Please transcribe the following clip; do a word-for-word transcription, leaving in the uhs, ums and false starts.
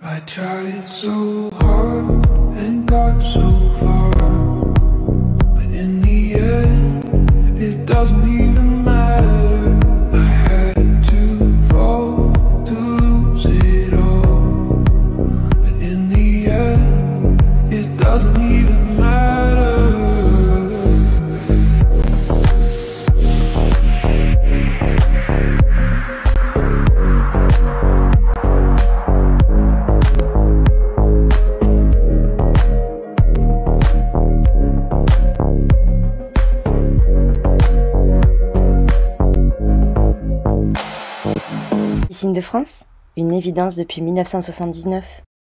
I tried so hard and got so far, but in the end, it doesn't even matter. I had to fall to lose it all, but in the end, it doesn't even matter. Piscine de France, une évidence depuis mille neuf cent soixante-dix-neuf.